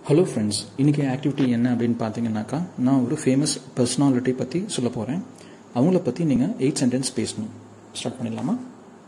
Hello friends, இன்னைக்கு activity என்ன அப்படினு பாத்தீங்கன்னாக்கா நான் ஒரு ஃபேமஸ் பர்சனாலிட்டி பத்தி சொல்ல போறேன். அவங்கள பத்தி நீங்க 8 சென்டென்ஸ் பேசணும். ஸ்டார்ட் பண்ணிடலாமா?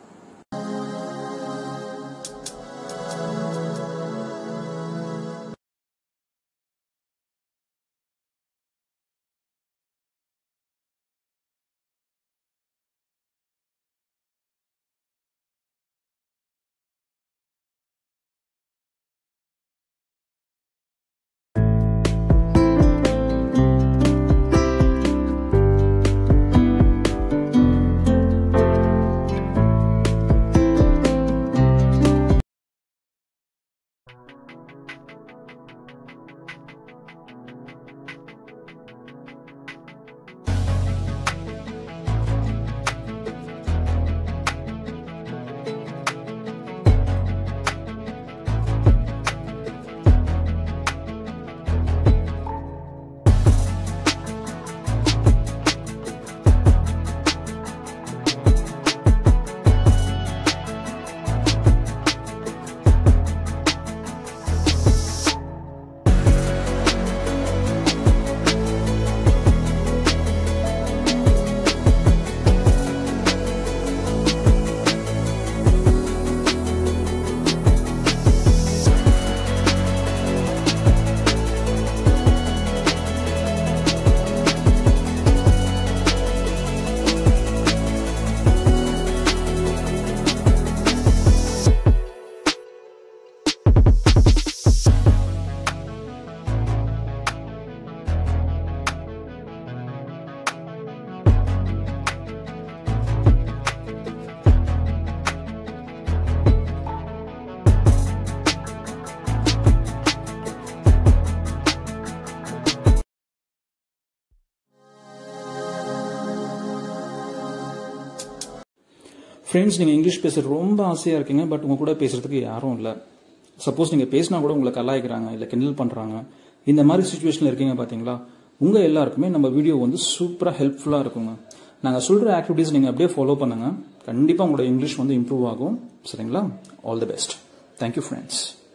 ஃப்ரெண்ட்ஸ், நீங்கள் இங்கிலீஷ் பேச ரொம்ப ஆசையாக இருக்கீங்க, பட் உங்கள் கூட பேசுறதுக்கு யாரும் இல்லை. சப்போஸ் நீங்கள் பேசினா கூட உங்களை கலாய்க்கிறாங்க, இல்லை கிண்டல் பண்ணுறாங்க. இந்த மாதிரி சுச்சுவேஷனில் இருக்கீங்க பார்த்தீங்களா? உங்கள் எல்லாருக்குமே நம்ம வீடியோ வந்து சூப்பராக ஹெல்ப்ஃபுல்லாக இருக்குங்க. நாங்கள் சொல்கிற ஆக்டிவிட்டீஸ் நீங்கள் அப்படியே ஃபாலோ பண்ணுங்கள். கண்டிப்பாக உங்களோட இங்கிலீஷ் வந்து இம்ப்ரூவ் ஆகும். சரிங்களா? All the best. Thank you friends.